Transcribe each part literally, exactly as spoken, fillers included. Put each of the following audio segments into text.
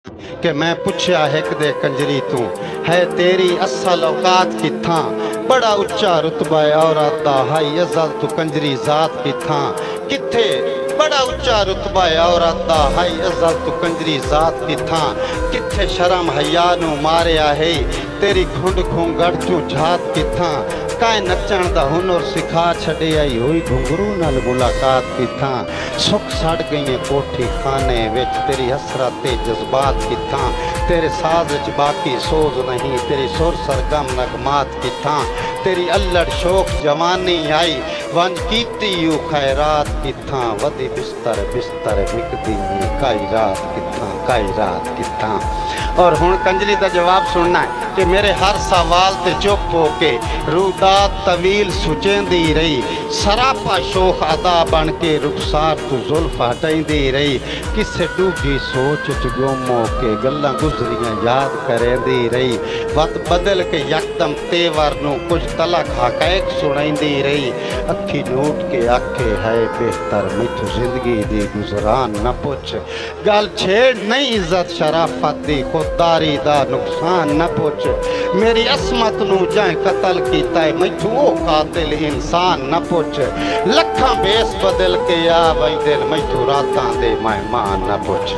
कि मैं पुछया एक दे कंजरी तू है तेरी असल औकात किथा बड़ा उच्चा रुतबा औरत दा हाई इज्जत तू कंजरी जात किथा किथे बड़ा उच्चा रुतबा औरत दा हाई इज्जत तू कंजरी जात किथा किथे शर्म हया नू मारिया है तेरी खुंड घूंगड़ चू झात किथा काए नचण दा हुनर सिखा छड़े आई हुई घुंघरू नाल मुलाकात किथा सुख सड़ गई कोठी खाने विच तेरी हसरत ते जज्बात किथा तेरे साज च बाकी सोज नहीं तेरी सुर सरगम नगमात किथा तेरी अल्लड़ शोक जवानी आई वंज कीती यू खैरात किथा वदी बिस्तर बिस्तर विकदी काई रात किथा काई रात किथा। और हुण कंजली का जवाब सुनना है कि मेरे हर सवाल ते चुप होके रूदात तवील सुचेंदी रही सरापा शोख अदा बन के रुखसार तू जुल्फ हटाईंदी रही किसे डूगी सोच च गुम होके गल्लां गुजरियां याद करेंदी रही वत बदल के यकदम तेवर नू कुछ तलक हकैक सुनाईंदी रही अखी नोट के आखे है बेहतर मैथू जिंदगी दी गुजरान न पुछ गल छेड़ नहीं इज्जत शराफत दी खुददारी दा नुकसान न पुछ मेरी असमत नू जाए कतल कीता है मैथू ओ कातिल इंसान न पुछ लखा बेस बदल के आ वही दिल मैथू रातां दे मेहमान न पुछ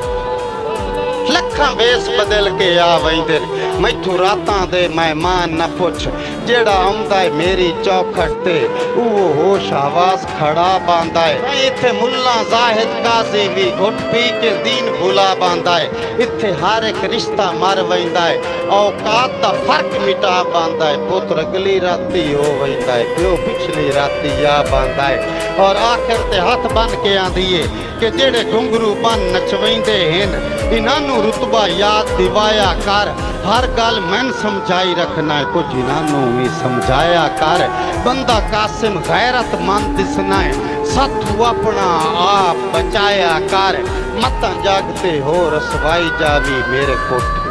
लखा बेस बदल के आ वही दिल मैथू रातां दे मेहमान न पुछ जेड़ा आउंदा है मेरी चौखट ते वो होश हवास खड़ा बांदा है इत्थे मुल्ला जाहिद काजी भी घुट पी के दीन भुला बांदा है इत्थे हर एक रिश्ता मर वैंदा है औकात दा फर्क मिटा बांदा है पुत्र अगली राती हो वैंदा है प्यो पिछली राती आ बांदा है और आखिर ते हाथ बन के आंदी है कि जेड़े घुंघरू बन नचवेंदे हैं इन्हां नू रुतबा याद दिवाया कर हर गल मैन समझाई रखना है कुछ इन्हां भी समझाया कर बंदा कासिम गैरतमंद दिसना है सत्तू अपना आप बचाया कर मत जागते हो रसवाई जावी मेरे कोठे